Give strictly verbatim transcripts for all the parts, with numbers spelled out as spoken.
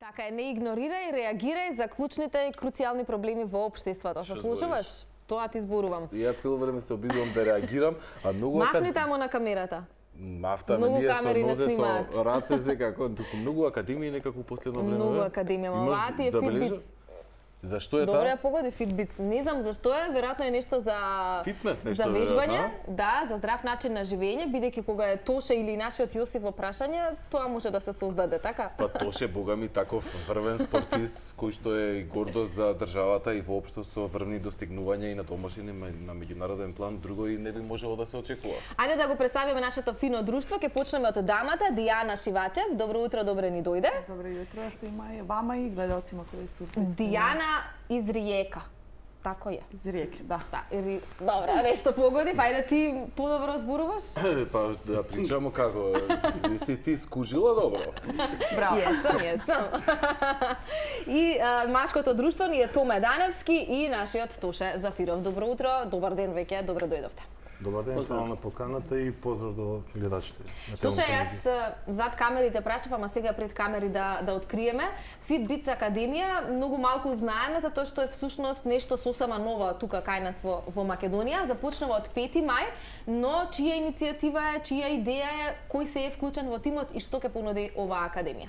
Така е, не игнорирај, реагирај за клучните и круцијални проблеми во општеството. Се случуваш? Тоа ти зборувам. Ја цело време се обидувам да реагирам, а многу Махни таму на камерата. Мафта многу ние камери со не нозе снимаат. со раце се како туку многу академии некако последно време. Многу академија, ама ти е Fitbits. Зашто е Добре, таа? ја погоди Fitbits. Не знам зашто е, веројатно е нешто за фитнес, нешто за вежбање, веројатно. да, за здрав начин на живење, бидејќи кога е Тоше или нашиот Јосиф во прашање, тоа може да се создаде, така? Па Тоше, бога ми, таков врвен спортист кој што е и гордост за државата и воопшто со врвни достигнувања и на домашен и на меѓународен план, друго и не би можело да се очекува. Ајде да го представиме нашето фино друштво, ќе почнеме од дамата Дијана Шивачев. Добро утро, добре ни дојде. Добро јутро свима и вама и гледалцима кои се Дијана из Риека. Тако е. Из Риека, да. Да, ри... Добра, нешто погоди, ајде ти подобро зборуваш? Па да причамо како, си ти скужила добро. Браво. Јесам, јесам. И а, машкото друштво ни е Томе Даневски и нашиот Тоше Зафиров. Добро утро, добар ден веќе, добро дојдовте. Добар ден, фала на поканата и поздрав до гледачите. Тоше, јас зад камерите прашав, ама сега пред камери да, да откриеме. Fitbits Академија, многу малку знаеме за тоа што е всушност нешто сосема ново тука кај нас во, во Македонија. Започнува од пети мај, но чија иницијатива е, чија идеја е, кој се е вклучен во тимот и што ќе понуди оваа академија?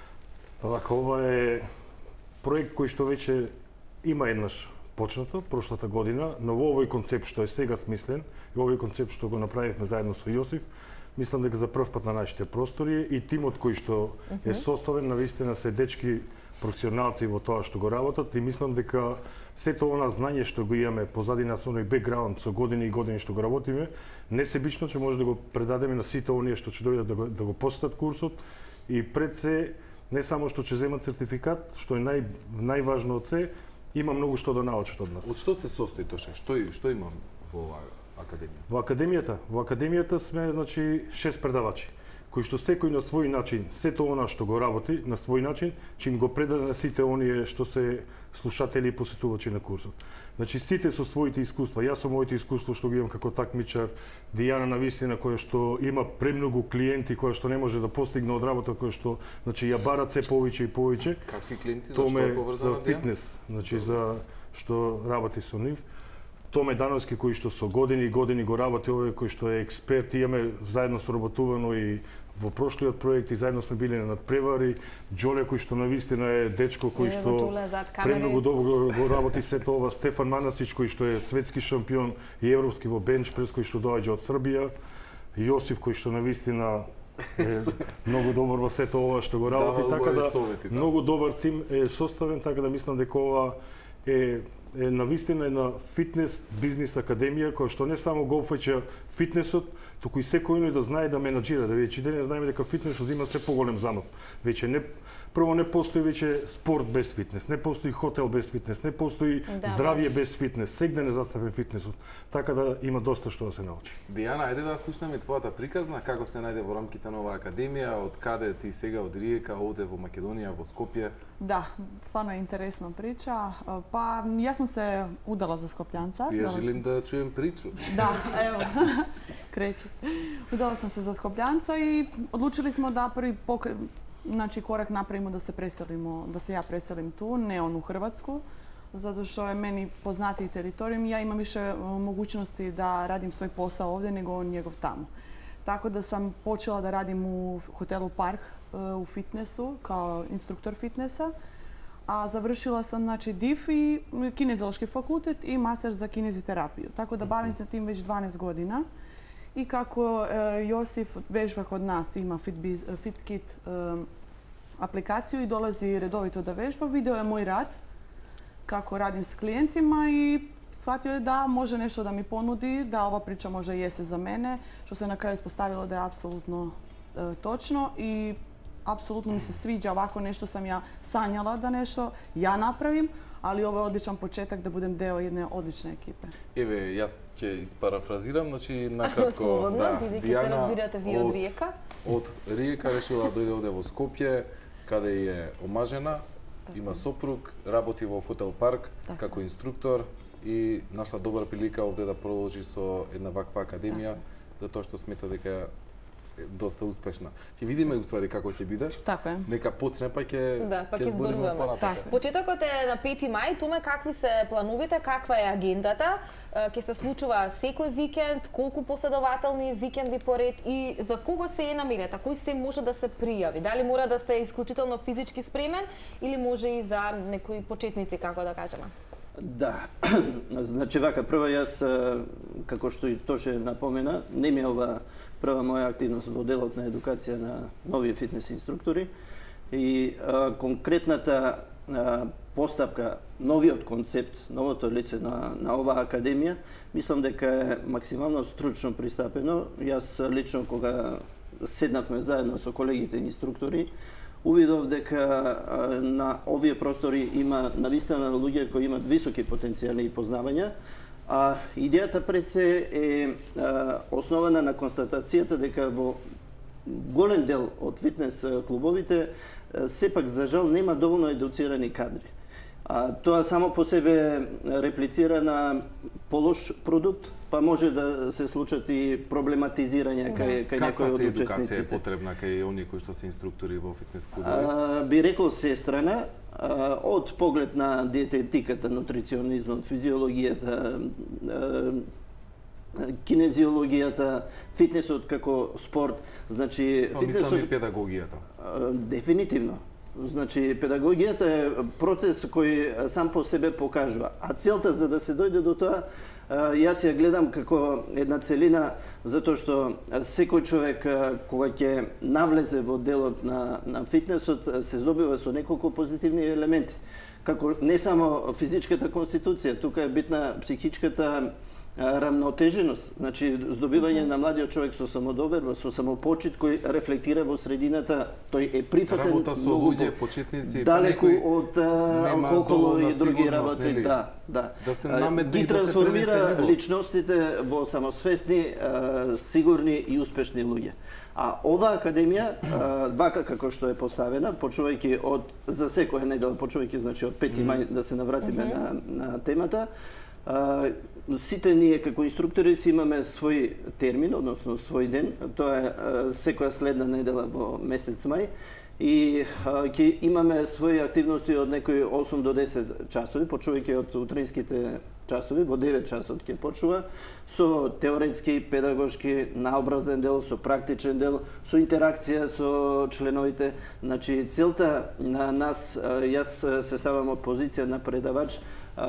Вака, ова е проект кој што веќе има еднаш почнато прошлата година, но во овој концепт што е сега смислен, и овој концепт што го направивме заедно со Јосиф, мислам дека за прв пат на нашите простори и тимот кој што е составен навистина се дечки професионалци во тоа што го работат и мислам дека сето она знање што го имаме позади нас, оној бекграунд со години и години што го работиме, несебично ќе може да го предадеме на сите оние што ќе дојдат да го, да го посетат курсот и пред се не само што ќе земат сертификат, што е нај најважно од се, има многу што да научат од нас. Од што се состои Тоше? Што што има во оваа академија? Во академијата, во академијата сме значи шест предавачи кои што секој на свој начин, сето она што го работи на свој начин, ќе им го предаде на сите оние што се слушатели и посетувачи на курсот. Значи сите со своите искуства, јас со моите искуство што ги имам како такмичар, Дијана навистина која што има премногу клиенти која што не може да постигне од работа која што значи ја барат се повеќе и повеќе. Какви клиенти, зашто е поврзана за фитнес, значи за што работи со нив. Томе Дановски кој што со години и години го работи овој кој што е експерт, имаме заедно соработувано и во прошлиот проект и заедно сме били на надпревари. Џоле кој што навистина е дечко кој што премногу добро го работи сето ова. Стефан Манасич кој што е светски шампион и европски во бенч прес кој што доаѓа од Србија. Јосиф кој што навистина е многу добар во сето ова што го работи, така да совети, да. Многу добар тим е составен, така да мислам дека ова е е навистина една фитнес бизнис академија која што не само го опфаќа фитнесот, туку и секој оној да знае да менаџира, да веќе денес знаеме дека фитнесот има се поголем замок. Веќе не прво не постои веќе спорт без фитнес, не постои хотел без фитнес, не постои да, здравје баш. без фитнес, сегде не застапен фитнесот. Така да има доста што да се научи. Дијана, ајде да слушнеме твојата приказна, како се најде во рамките на оваа академија, од каде ти сега од Риека, овде во Македонија, во Скопје? Да, стварно е интересна прича. Па, јас сум се удала за Скопјанца. Ја желим да чуем причу. Да, ево, кречи. Удала сум се за Скопјанца и одлучили смо да први покр... значи корак направимо да се преселимо, да се ја преселим ту, не он у Хрватску, затоа што е мени познати териториум, ја имам више могуćности да радим свој посао овде него негов таму. Така да сам почела да радим у хотелу Парк, у фитнесу, као инструктор фитнеса, а завршила сам значи ДИФ и кинезиолошки факултет и мастер за кинезитерапију. Така да бавим се тим веќе дванаесет година. И како е, Јосиф вежба код нас има FitBiz, FitKit е, апликацију и долази редовито да вежба, видео е мој рад, како радим с клиентима и сватил да може нешто да ми понуди, да ова прича може и есе за мене, што се на крај испоставило да е апсолутно е, точно и апсолутно ми се свиѓа вако нешто сам ја сањала да нешто ја направим, али ова е одличен почеток да будем дел една одлична екипа. Еве, јас ќе испарафразирам, значи накратко, Слободно, да, бидејќи се разбирате вие од Риека. Од Риека решила да дојде овде во Скопје, каде е омажена, има сопруг, работи во хотел Парк така, како инструктор и нашла добра прилика овде да продолжи со една ваква академија, затоа што смета дека доста успешна. Ќе видиме уствари како ќе биде. Така е. Нека почне па ќе Да, па ќе ќе збориме зборуваме. понатака. Почетокот е на пети мај, туме какви се плановите, каква е агендата? Ќе се случува секој викенд, колку последователни викенди поред и за кого се е намерета? Кој се може да се пријави? Дали мора да сте исклучително физички спремен или може и за некои почетници, како да кажеме? Да, значи вака, прва јас, како што и Тоше напомена, не ми е ова прва моја активност во делот на едукација на нови фитнес инструктори и а, конкретната а, постапка, новиот концепт, новото лице на, на оваа академија, мислам дека е максимално стручно пристапено. Јас лично кога седнавме заедно со колегите инструктори, увидов дека на овие простори има навистина луѓе кои имат високи потенцијали и познавања, а идејата пред се е а, основана на констатацијата дека во голем дел од фитнес клубовите сепак за жал нема доволно едуцирани кадри. А тоа само по себе реплицира на полош продукт, па може да се случат и проблематизирање кај, кај некои од учесниците. Каква се едукација е потребна кај оние кои што се инструктори во фитнес клубови? А, би рекол сестрана, а, од поглед на диететиката, нутриционизмот, физиологијата, а, кинезиологијата, фитнесот како спорт, значи Па, фитнесот мислам и педагогијата. А, дефинитивно. Значи, педагогијата е процес кој сам по себе покажува. А целта за да се дојде до тоа, јас ја гледам како една целина, затоа што секој човек кога ќе навлезе во делот на, на фитнесот, се здобива со неколку позитивни елементи. Како не само физичката конституција, тука е битна психичката рамнотеженост, значи здобивање на младиот човек со самодоверба, со самопочит кој рефлектира во средината, тој е прифатен работа со луѓе, почетници, далеку од алкохол и други работи, нели? да, да. Да сте наметни ги и да се трансформира пренесе личностите во самосвесни, сигурни и успешни луѓе. А оваа академија, вака како што е поставена, почувајќи од за секоја недела, почувајќи значи од пети мај да се навратиме mm -hmm. на на темата, Uh, сите ние како инструктори си имаме свој термин, односно свој ден. Тоа е uh, секоја следна недела во месец мај и uh, ќе имаме своји активности од некои осум до десет часови, почувајќи од утринските часови, во девет часот ќе почува, со теоретски, педагошки, наобразен дел, со практичен дел, со интеракција со членовите. Значи, целта на нас, јас се ставам од позиција на предавач,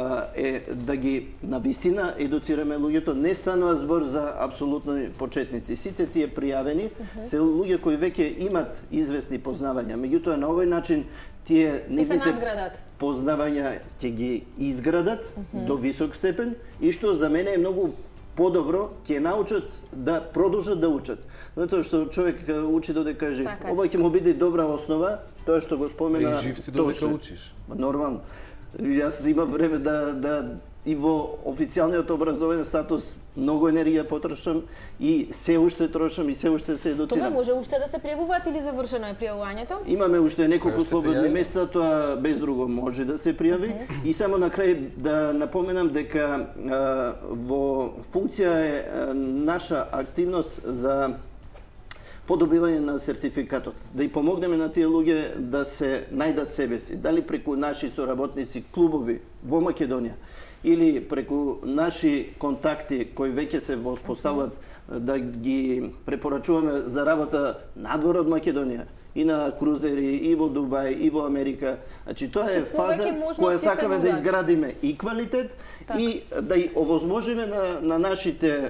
е да ги навистина едуцираме луѓето. Не станува збор за апсолутни почетници. Сите тие пријавени uh -huh. се луѓе кои веќе имат известни познавања. Меѓутоа на овој начин тие нивните познавања ќе ги изградат uh -huh. до висок степен и што за мене е многу подобро, ќе научат да продолжат да учат. Затоа што човек учи додека е жив. Ова ќе му биде добра основа, тоа што го спомена. И жив си додека учиш. Нормално. Јас имам време да, да и во официјалниот образовен статус многу енергија потрошам и се уште трошам и се уште се едуцирам. Тоа може уште да се пријавуваат или завршено е пријавувањето? Имаме уште неколку слободни места, тоа без друго може да се пријави. Uh -huh. И само на крај да напоменам дека а, во функција е а, наша активност за подобивање на сертификатот, да и помогнеме на тие луѓе да се најдат себе си, дали преку наши соработници клубови во Македонија или преку наши контакти кои веќе се воспоставуваат, да ги препорачуваме за работа надвор од Македонија, и на крузери, и во Дубај, и во Америка. Значи тоа е фаза која сакаме да изградиме и квалитет так. И да и овозможиме на, на нашите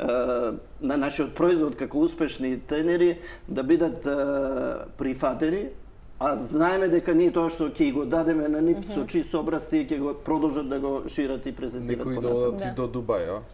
на нашиот производ како успешни тренери да бидат прифатени, а знаеме дека ние тоа што ќе го дадеме на нив uh -huh. со чист образ, тие ќе го продолжат да го шират и презентират. Некои додат и до Дубај, а?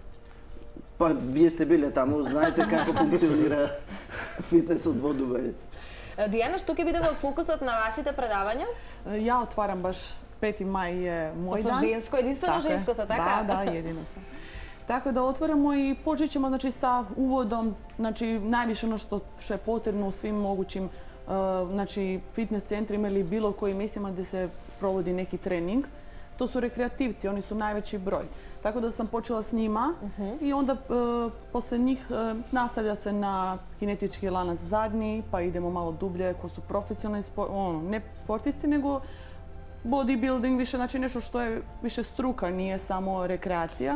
Па вие сте биле таму, знаете како функционира фитнесот во Дубај. Дијана, што ќе биде во фокусот на вашите предавања? Ја отварам баш пети мај е мој дан. Со женско, единствено така женско, са така? Да, да, едино сам. Така да отворимо и почнеќемо значи са уводом, значи највише оно што што е потребно у свим могучим значи фитнес центрима или било кои местима да се проводи неки тренинг. to su rekreativci, oni su najveći broj. Tako da sam počela s njima i onda e, poslije njih e, nastavlja se na kinetički lanac zadnji, pa idemo malo dublje ko su profesionalni spor, ono, ne sportisti, nego bodybuilding, više znači nešto što je više struka, nije samo rekreacija.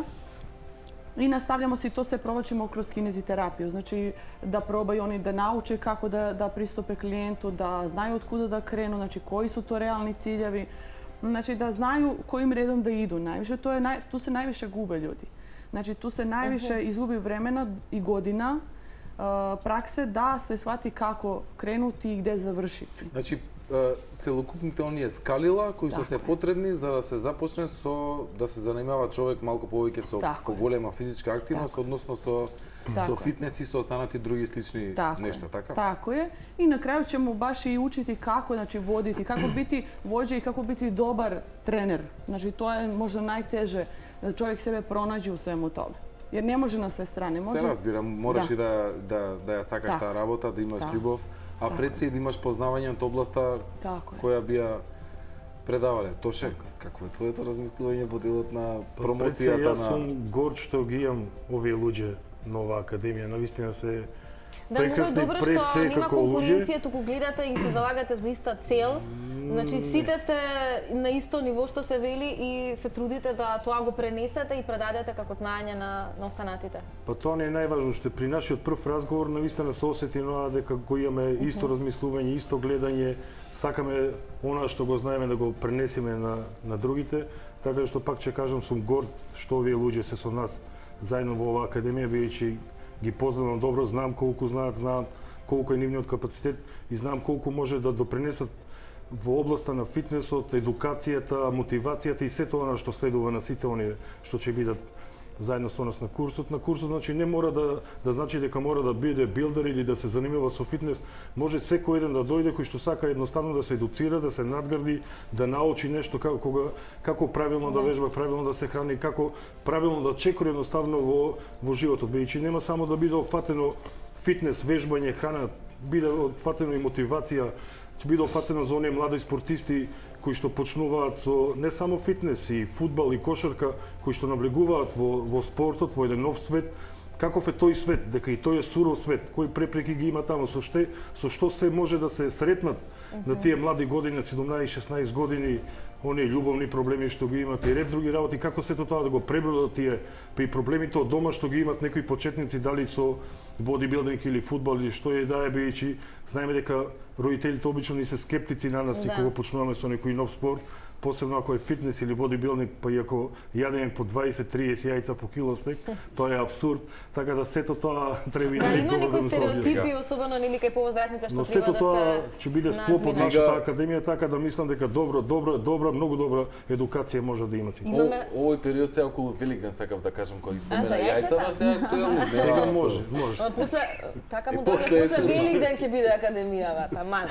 I nastavljamo se i to sve provlačimo kroz kineziterapiju. Znači da probaju oni da nauče kako da, da pristupe klijentu, da znaju od kuda da krenu, znači koji su to realni ciljevi. Znači da znaju kojim redom da idu. Najviše, to je naj, tu se najviše gube ljudi. Znači tu se najviše izgubi vremena i godina uh, prakse da se shvati kako krenuti i gdje završiti. Значи, целокупните оние скалила кои што се потребни за да се започне со да се занимава човек малку повеќе со Тако поголема физичка активност, Тако. односно со Тако со фитнес и со останати други слични Тако нешта, така? Tako je. I na kraju ćemo baš i učiti kako znači, voditi, kako biti vođa i kako biti dobar trener. Znači to je možda najteže da čovjek sebe pronađe u svemu tome. Jer ne može na sve strane. Može... Се разбирам, мораш Да. и да, да, да ја сакаш Тако. таа работа, да имаш Тако. љубов, а Тако пред се и да имаш познавање од областа Tako je. која би ја предавале. Тоше, какво е твоето размислување во делот на Пред се, промоцијата јас на... сум горд што ги имам овие луѓе на оваа академија. Навистина се Да, многу е прекрасни добро пред што се нема како конкуренција, луѓе. туку гледате и се залагате за иста цел. Значи сите сте на исто ниво што се вели и се трудите да тоа го пренесете и предадете како знаење на, на останатите. Па тоа не е најважно, што при нашиот прв разговор навистина се осети на дека го имаме исто размислување, исто гледање, сакаме она што го знаеме да го пренесеме на, на другите, така што пак ќе кажам сум горд што овие луѓе се со нас заедно во оваа академија, бидејќи ги познавам добро, знам колку знаат, знам колку е нивниот капацитет и знам колку може да допринесат во областа на фитнесот, едукацијата, мотивацијата и сето она што следува на сите оние што ќе бидат заедно со нас на курсот. На курсот значи не мора да да значи дека мора да биде билдер или да се занимава со фитнес. Може секој еден да дојде кој што сака едноставно да се едуцира, да се надгради, да научи нешто како кога како правилно да вежба, правилно да се храни, како правилно да чекори едноставно во во животот. Бидејќи нема само да биде опфатено фитнес, вежбање, храна, биде опфатено и мотивација, ќе биде опфатено за оние млади спортисти кои што почнуваат со не само фитнес и фудбал и кошарка, кои што навлегуваат во во спортот, во еден нов свет. Каков е тој свет? Дека и тој е суров свет. Кои препреки ги има таму, со што со што се може да се сретнат на тие млади години, седумнаесет-шеснаесет години, оние љубовни проблеми што ги имат и ред други работи, како сето тоа да го пребродат тие при проблемите од дома што ги имат некои почетници, дали со бодибилдинг или фудбал или што е да е, бидејќи знаеме дека родителите обично ни се скептици на нас и Да. кога почнуваме со некој нов спорт, посебно ако е фитнес или бодибилдинг, па и ако јадеме по дваесет-триесет јајца по кило стек, тоа е абсурд, така да сето тоа треба и Да, да има добро некои да се објасни. стереотипи, особено нели кај повозрастните што Но треба сето да тоа се ќе биде склоп од надвине. нашата академија, така да мислам дека добро, добро, добра, многу добра едукација може да имате. Имаме- О, овој период се околу Великден сакав да кажам кој А, спомена за јајцата? јајцата, сега тој е луд. Сега може, може. А, После така му И дојде после после ето. Великден ќе биде академијава, таман.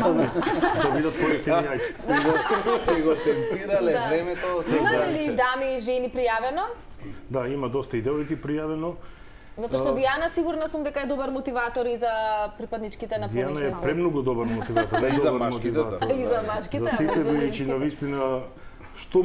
Да бидат поевтини јајца. Сте го темпирале Да. времето, сте Има ли бранче. дами и жени пријавено? Да, има доста и девојки пријавено. Затоа што Дијана сигурна сум дека е добар мотиватор и за припадничките на Дијана е понешни. премногу добар мотиватор. Да, и за добар машките, мотиватор, да. И за машките, За ама сите, и за бидејќи женските. навистина што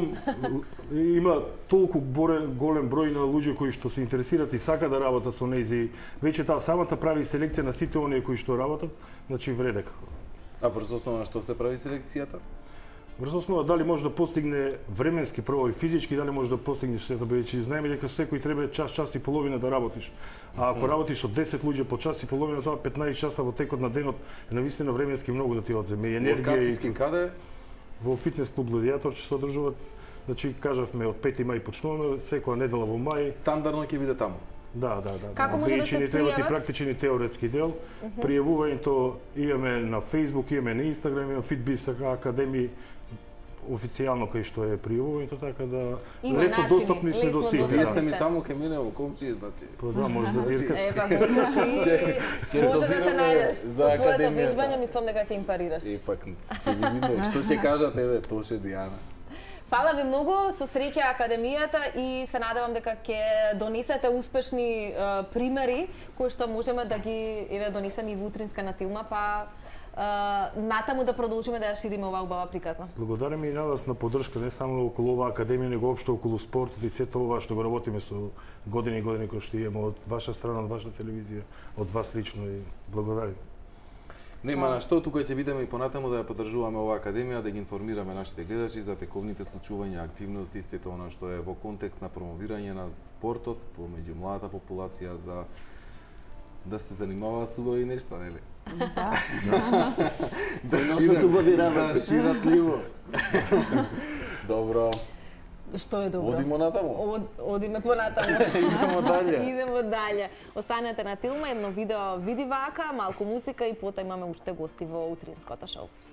има толку борен, голем број на луѓе кои што се интересираат и сака да работат со нејзи. Веќе таа самата прави селекција на сите оние кои што работат, значи вреде како. А врз основа на што се прави селекцијата? Врз основа дали може да постигне временски прво и физички, дали може да постигне сето, бидејќи знаеме дека секој треба час, час и половина да работиш. А ако работиш со десет луѓе по час и половина, тоа петнаесет часа во текот на денот е навистина временски многу да ти одземе и енергија. Локацијски И... каде? Во фитнес клуб Гладиатор ќе се одржуваат, значи кажавме од пети мај почнуваме, секоја недела во мај. Стандардно ќе биде таму. Да, да, да. Како да. може да Бидејќи се ни треба и пријават? практичен и теоретски дел. Пријавувањето имаме на Facebook, имаме на Instagram, имаме Fitbiz академија официјално кај што е пријавувањето, така да Има лесно начини, достапни сме лесно до сите. достапни. Вие Да. сте ми таму ке мине во комшија, значи. Па да, може да вирка. Е, па Гоца ти Ќе- ќе може да се здобиваме најдеш за со твоето академијата. вежбање, мислам дека ќе им парираш. И пак ќе видиме што ќе кажат еве Тоше Дијана. Фала ви многу, со среќа академијата и се надевам дека ќе донесете успешни е, примери кои што можеме да ги еве донесеме и во утринска на Тилма, па натаму да продолжиме да ја шириме оваа убава приказна. Благодарам и на вас на поддршка, не само околу оваа академија, него општо околу спортот и сето ова што го работиме со години и години кои што имаме од ваша страна, од ваша телевизија, од вас лично и благодарам. Нема на што, тука ќе бидеме и понатаму да ја поддржуваме оваа академија, да ги информираме нашите гледачи за тековните случувања, активности, сето она што е во контекст на промовирање на спортот помеѓу младата популација за да се занимаваат со убави нешта, нели? Да. Да шират убави работи. Да шират ливо. Добро. Што е добро? Одимо натаму. Од, одиме понатаму. Идемо дале. Идемо дале. Останете на Тилма, едно видео види вака, малку музика и потоа имаме уште гости во утринското шоу.